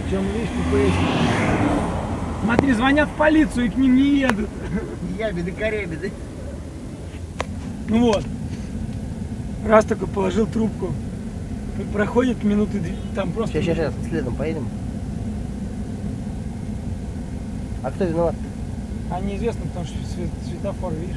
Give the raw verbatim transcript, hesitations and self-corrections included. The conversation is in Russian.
чем, видишь, ППСники. Смотри, звонят в полицию и к ним не едут. Я беды-корябеды. Ну вот. Раз только положил трубку. Проходит минуты две, там просто... Сейчас, сейчас, сейчас, следом поедем. А кто виноват? А неизвестно, потому что свет, светофор, видишь.